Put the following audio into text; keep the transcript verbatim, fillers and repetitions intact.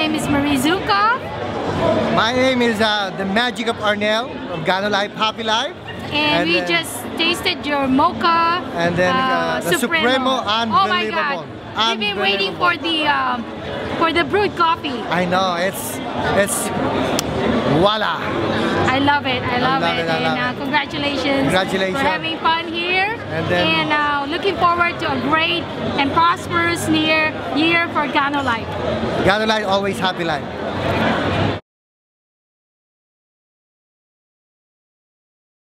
name is Marie Zuka. My name is uh, the Magic of Arnell of Ganolife Happy Life. And, And we then- just tasted your mocha And then uh, the Supremo, Oh my unbelievable. God! We've been waiting for the um, for the brewed coffee. I know, it's, it's, voila. I love it. I love, love it. it, I and love uh, it. congratulations, Congratulations. for having fun here. And then- and uh, looking forward to a great and prosperous year year for Ganolife. Ganolife always happy life.